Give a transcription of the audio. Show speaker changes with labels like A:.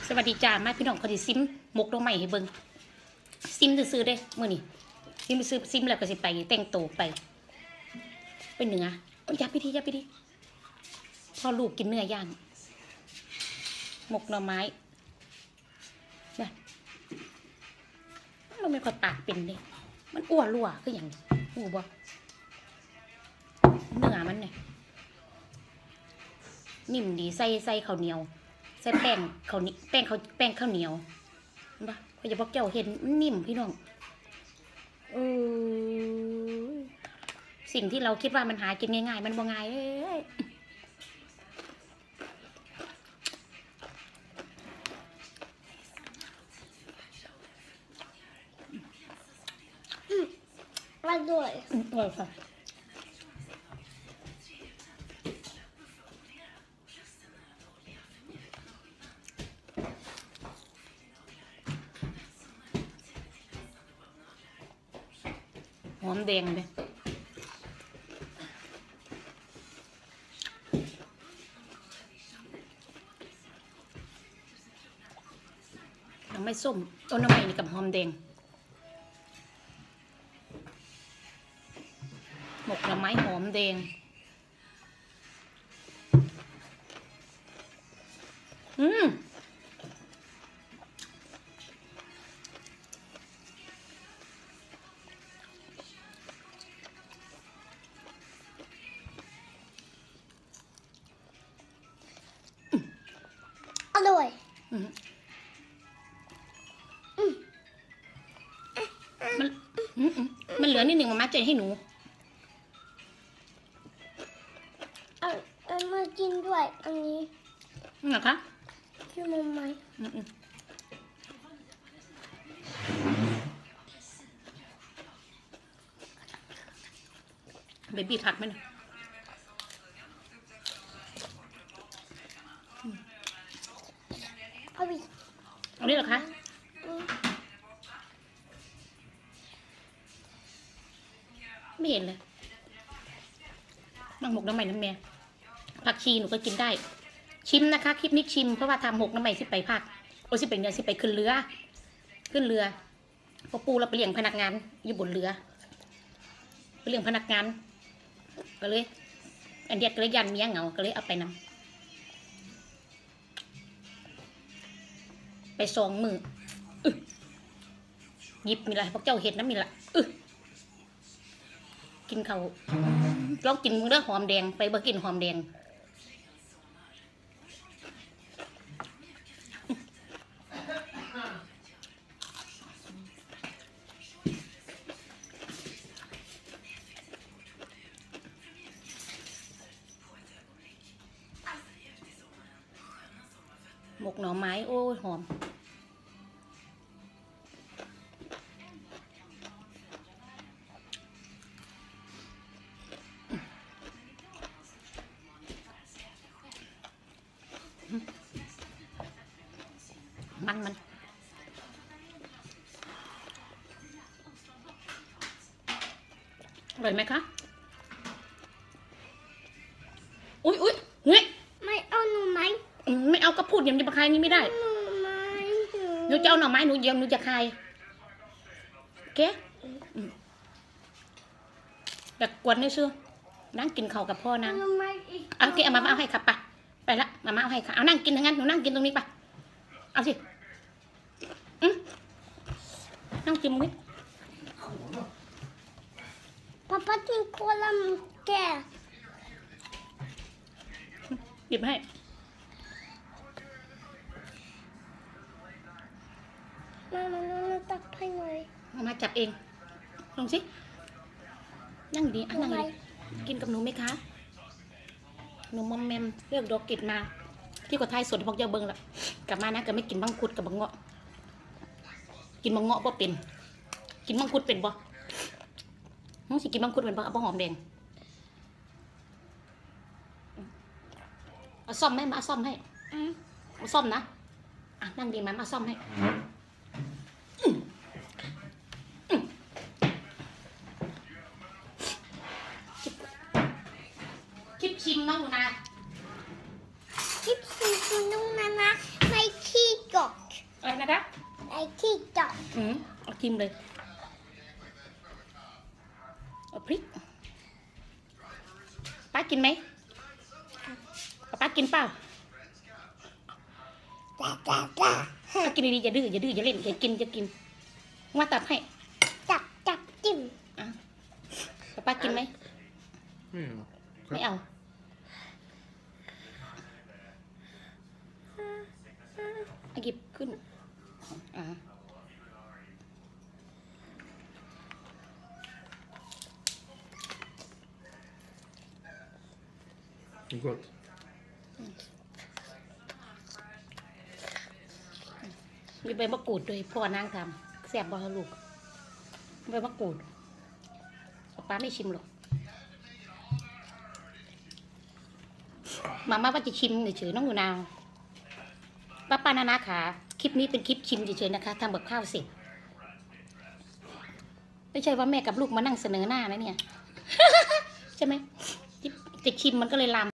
A: สวัสดีจ้ามาพี่น้องเขาจะซิมมกดอกไม้ให้เบิ่งซิมซื้อได้เมื่อนี่ซิมซื้อซิมแล้วก็สิไปแต่งตัวไปเหนือยับไปทีพอลูกกินเนื้อย่างหมกหน่อไม้เนี่ยเราไม่ค่อยปากเป็นเลยมันอ้วนรั่วคืออย่างหูบ่เนื้อมันเนี่ยนิ่มดีใส่ข้าวเหนียวใส่แป้งข้าวเหนียวบ้าเขาจะบอกเจ้าเห็นมันนิ่มพี่น้องสิ่งที่เราคิดว่ามันหากินง่ายๆมันบ่ง่ายเลย
B: อร่อย
A: ค่ะหอมแดงเลยยังไม่ส้มต้นน้ำมันนี่กับหอมแดงหมกหน่อไม้หอมแดง
B: อร่อย
A: มันเหลือนิดหนึ่งมาใจให้หนู
B: เอามากินด้วยอันนี้
A: เหรอคะ
B: กินมันไหม
A: เบบี้ผักไหมนะเอาดิเหรอคะไม่เห็นเลยบางหมกน้ำใหม่น้ำแม่ผักชีหนูก็กินได้ชิมนะคะคลิปนี้ชิมเพราะว่าทำหมกน้ำใหม่สิไปภาคสิไปเนี่ยสิไปขึ้นเรือพอปูเราไปเลี้ยงพนักงานอยู่บนเรือไปเลี้ยงพนักงานก็เลยอันเดียก็เลยยันเมียเหงาก็เลยเอาไปนำไป2 มื้อหยิบมีอะไรพวกเจ้าเห็ดน้ำมีละกินเขาลองกินเรื่องหอมแดงไปบ่กินหอมแดงหมกหน่อไม้โอ้ยหอมมันอร่อยไหมคะอุ้ยเฮ้ย
B: ไม่เอาหนูไหม
A: ไม่เอาก็พูดอย่างนี้ปะคายนี้ไม่ได้หนูจะเอาหน่อไม้หนูเยี่ยมหนูจะคายโอเคแบบกวนได้ชื่อนั่งกินข้าวกับพ่อนะโอเคเอามาเอาให้ขับไปละมาเอาให้ค่ะเอานั่งกินทั้งนั้นหนูนั่งกินตรงนี้ปะเอาสินั่งกินมั้ย
B: ป้ากินโคลาแก่
A: หยิบให้
B: มาตักให้หน่อย
A: มาจับเองลงสินั่งดีนั่งดีกินกับหนูไหมคะหนูมอมแมมเลือกดอกกิดมาที่กดไทยสดพวกเจ้าเบิ้งละกลับมานะก็ไม่กินบังคุดกับบังเงาะกินบังเงาะบ่เป็นกินบังคุดเป็นบ่น้องสิกินบังคุดเป็นบ่เอาหอมแดงเอาซ่อมไหมมาเอาซ่อมให้เอาซ่อมนะนั่งดีมาซ่อมให้คลิปชิมน้องหนูนะ
B: คลิปชิมคุณนุ่งนะไม่ขี้ก่อที่จอด
A: เอาจิ้มเลยเอาพริกป้ากินไหมป้ากินเปล่า
B: จ้า
A: ป้ากินดีๆอย่าดื้ออย่าเล่นอย่ากินว่าตัดให้
B: จับจิ้ม
A: ป้ากินไหม
C: ไม่เอา
A: ไม่เอาหยิบขึ้น
C: Gott.
A: มีใบมะกรูดด้วยพ่อนางทำแซ่บบ่ฮะลูกใบมะกรูดป้าไม่ชิมหรอกมาม่าว่าจะชิมเฉยๆน้องอยู่นาวป้านานาขาคลิปนี้เป็นคลิปชิมเฉยๆนะคะทำแบบข้าวเสร็จไม่ใช่ว่าแม่กับลูกมานั่งเสนอหน้านะเนี่ย ใช่ไหมจะชิมมันก็เลยลาม